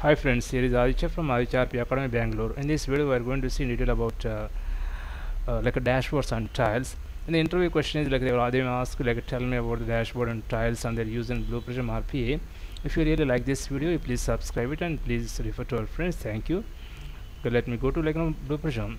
Hi friends, here is Aditya from Aditya RP Academy Bangalore. In this video we are going to see in detail about like a dashboards and tiles. In the interview question is like they will ask like tell me about the dashboard and tiles and their use in Blue Prism RPA. If you really like this video, please subscribe it and please refer to our friends. Thank you. Okay, let me go to like Blue Prism.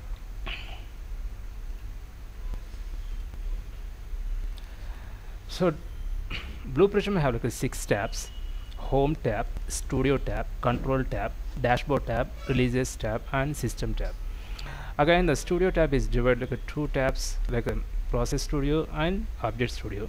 So Blue Prism have like 6 tabs: Home tab, Studio tab, Control tab, Dashboard tab, Releases tab, and System tab. Again, the Studio tab is divided like 2 tabs, like a Process Studio and Update Studio.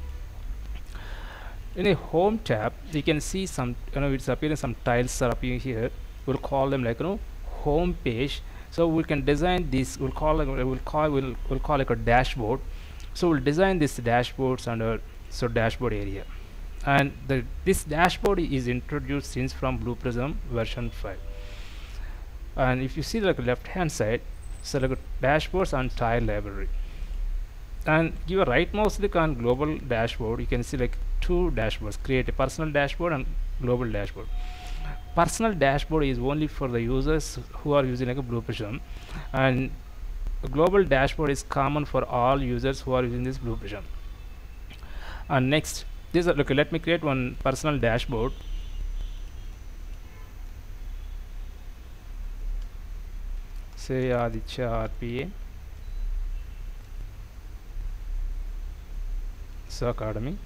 In a Home tab, you can see some, it's appearing, some tiles are appearing here. We'll call them like home page. So we can design this. We'll call like a dashboard. So we'll design this dashboards under dashboard area. And this dashboard is introduced since from Blue Prism version 5. And if you see like left hand side, select dashboards and tile library, and give a right mouse click on global dashboard. You can see like 2 dashboards: create a personal dashboard and global dashboard. Personal dashboard is only for the users who are using like a Blue Prism, and a global dashboard is common for all users who are using this Blue Prism. And next, this look, let me create one personal dashboard. Say Aditya RPA Academy.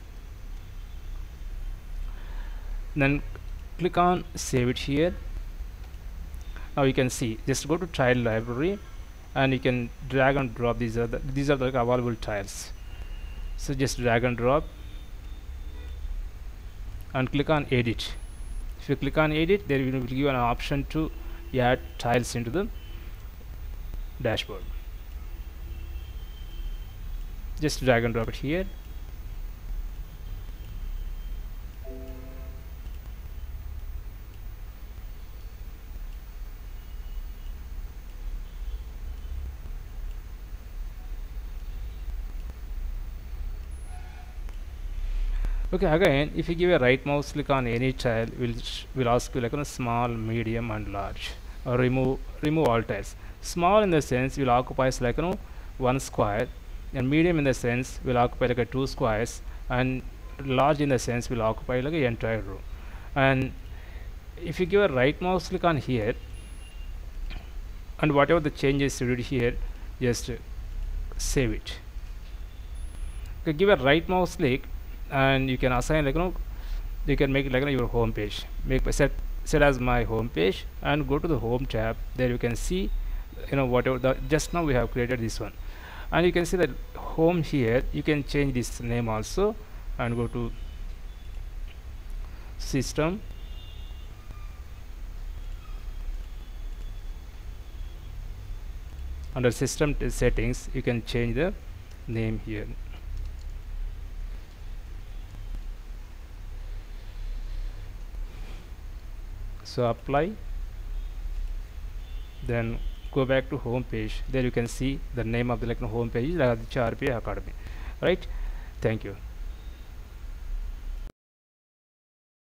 Then click on save it here. Now you can see, just go to tile library and you can drag and drop. These are the like available tiles. So just drag and drop and click on edit. If you click on edit, there will give you an option to add tiles into the dashboard. Just drag and drop it here. Okay, again, if you give a right mouse click on any tile, will ask you like small, medium, and large, or remove all tiles. Small in the sense will occupies like 1 square, and medium in the sense will occupy like 2 squares, and large in the sense will occupy like an entire row. And if you give a right mouse click on here, and whatever the changes you did here, just save it. Okay, give a right mouse click and you can assign like you can make like your home page. Set as my home page and go to the home tab. There you can see whatever just now we have created this one, and you can see that home here. You can change this name also and go to system, under system settings you can change the name here. So apply, then go back to home page. There you can see the name of the home page is Aditya RPA Academy, right? Thank you.